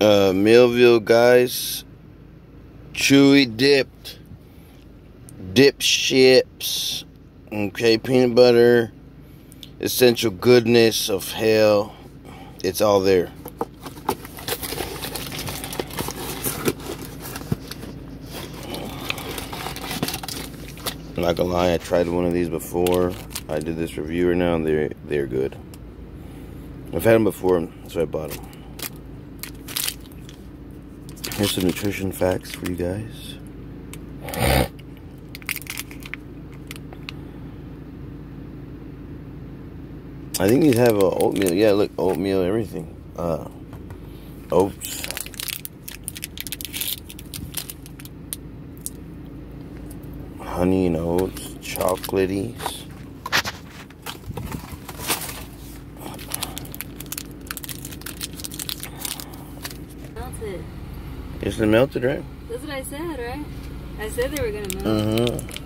Millvill, guys. Chewy dip chips. Okay, peanut butter, essential goodness of hell. It's all there. I'm not gonna lie, I tried one of these before. I did this review right now, and they're good. I've had them before, so I bought them. Here's some nutrition facts for you guys. I think these have oatmeal. Yeah, look, oatmeal, everything. Oats. Honey and oats, chocolaties. Melted. It's melted, right? That's what I said, right? I said they were gonna melt.